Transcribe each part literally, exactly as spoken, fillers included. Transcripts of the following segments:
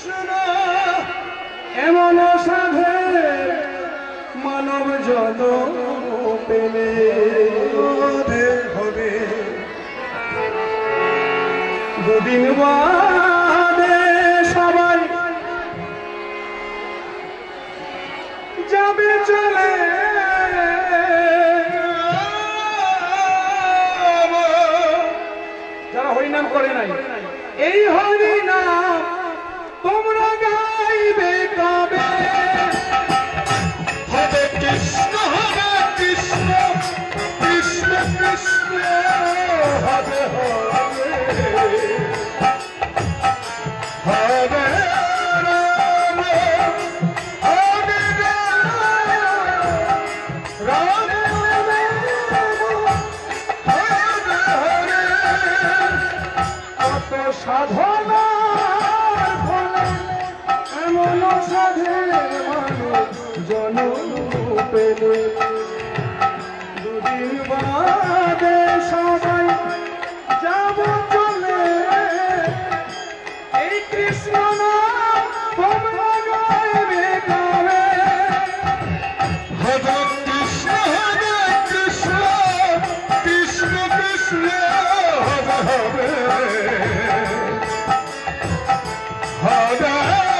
কৃষ্ণ এমন সাধে মানব জনম পেলে হবে দুদিন বাদে সবাই যাবে চলে যারা হরিনাম করে নাই এই হরিনাম তোমরা গাইবে কবে হরে কৃষ্ণ হরে কৃষ্ণ কৃষ্ণ কৃষ্ণ হরে হরে হরে রাম হরে রাম রাম হরে হরে কত সাধনার ফলে এমন সাধে মানুষ জনম পেলে দুদিন বাদে সবাই যাব চলে এই কৃষ্ণ নাম তোমরা গাইবে কবে হরে কৃষ্ণ হরে কৃষ্ণ কৃষ্ণ কৃষ্ণ হরে হরে হরে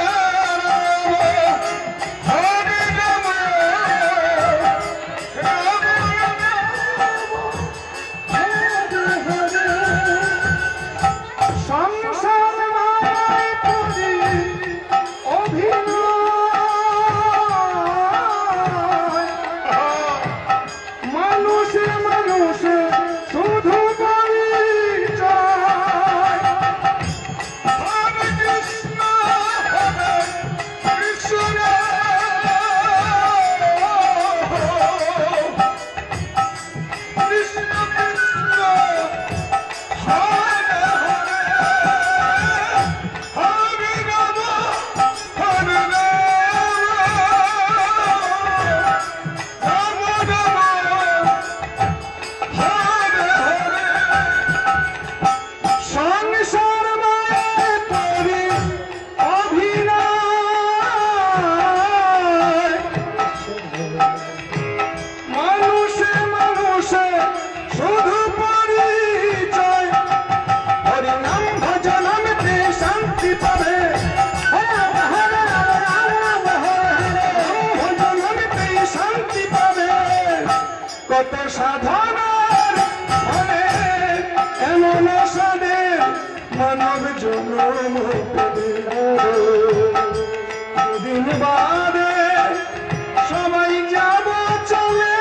সংসার মায়ায় পড়ি অভিনয় মানুষে মানুষে শুধু পরিচয় হরে কৃষ্ণ হরে কৃষ্ণ কৃষ্ণ কৃষ্ণ হরে হরে রাম হরে রাম রাম রাম হরে হরে সংসার মায়ায় পড়ি অভিনয় মানুষে মানুষে শুধু পরিচয় হরিনাম ভজনমতে শান্তি পাবে ভজনমতে শান্তি পাবে কত সাধনার ফলে এমন সাধে মানব জন্ম পেলে দুদিন বাদে সবাই যাব চলে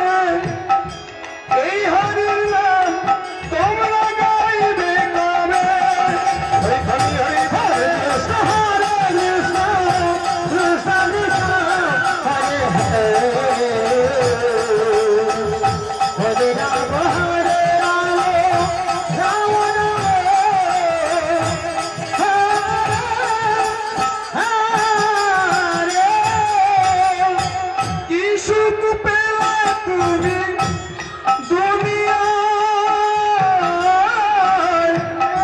এই হরির নাম তোমরা গাইবে কবে হরি হরি হরি হরে কৃষ্ণ হরে কৃষ্ণ কৃষ্ণ কৃষ্ণ হরে হরে হরে রাম হরে রাম রাম রাম হরে কি সুখ পেলে তুমি দুনিয়ায়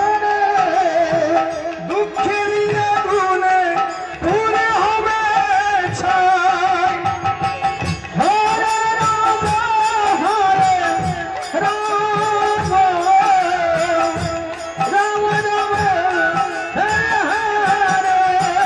দুঃখের আগুনে পুড়ে হবে ছাই হরে রাম হরে রাম রাম রাম হরে হরে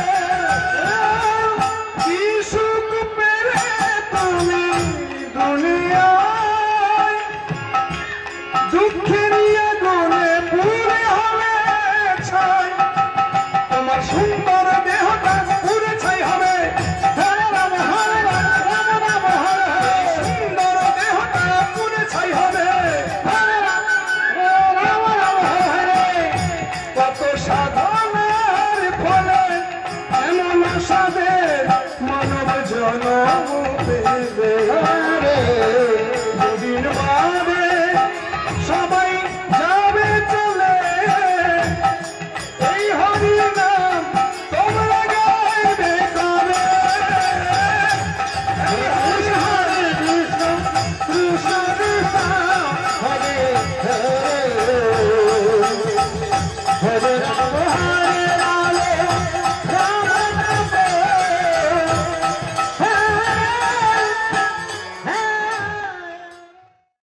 কি সুখ পেলে তুমি দুনিয়ায় দুঃখের আগুনে পুড়ে হবে ছাই তোমার সুন্দর দেহটা পুড়ে ছাই হবে হরে রাম হরে রাম রাম রাম হরে হরে সুন্দর দেহটা পুড়ে ছাই হবে হরে রাম রাম রাম হরে হরে কত সাধনার ফলে এমন সাধে মানব জন্ম পেলে